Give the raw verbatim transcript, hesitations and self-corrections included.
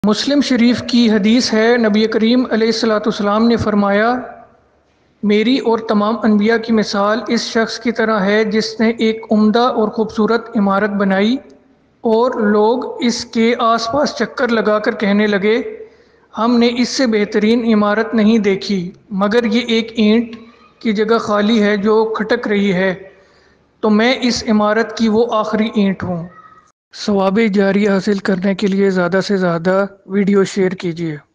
मुस्लिम शरीफ की हदीस है, नबी करीम अलैहिस्सलाम ने फरमाया, मेरी और तमाम अनबिया की मिसाल इस शख्स की तरह है जिसने एक उम्दा और ख़ूबसूरत इमारत बनाई और लोग इसके आसपास चक्कर लगाकर कहने लगे, हमने इससे बेहतरीन इमारत नहीं देखी मगर ये एक ईंट की जगह खाली है जो खटक रही है, तो मैं इस इमारत की वो आखिरी ईंट हूँ। सवाब जारी हासिल करने के लिए ज़्यादा से ज़्यादा वीडियो शेयर कीजिए।